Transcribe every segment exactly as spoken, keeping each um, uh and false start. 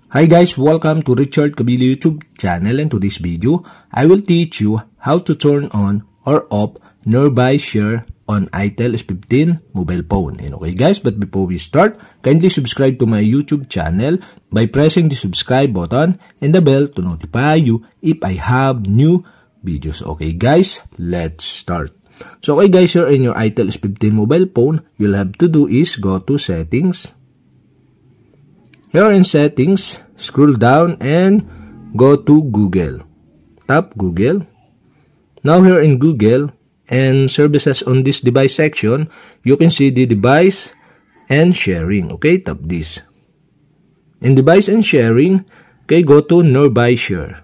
Hi guys, welcome to Richard Kabilo YouTube channel, and to this video, I will teach you how to turn on or off nearby share on itel S fifteen mobile phone. And okay guys, but before we start, kindly subscribe to my YouTube channel by pressing the subscribe button and the bell to notify you if I have new videos. Okay guys, let's start. So okay guys, here in your itel S fifteen mobile phone, you'll have to do is go to settings. Here in settings, scroll down and go to Google. Tap Google. Now here in Google and services on this device section, you can see the device and sharing. Okay, tap this. In device and sharing, okay, go to nearby share.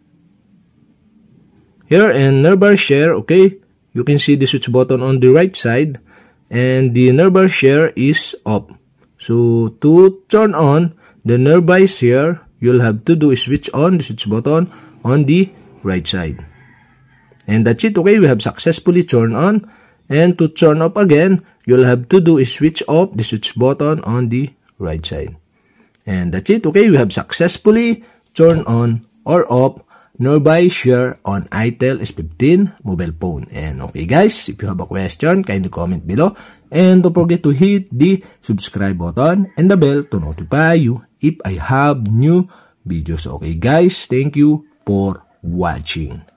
Here in nearby share, okay, you can see the switch button on the right side and the nearby share is off. So to turn on the nearby share, you'll have to do is switch on the switch button on the right side. And that's it. Okay, we have successfully turned on. And to turn off again, you'll have to do is switch off the switch button on the right side. And that's it. Okay, we have successfully turned on or off nearby share on itel S fifteen mobile phone. And okay guys, if you have a question, kindly comment below. And don't forget to hit the subscribe button and the bell to notify you if I have new videos. Okay guys, thank you for watching.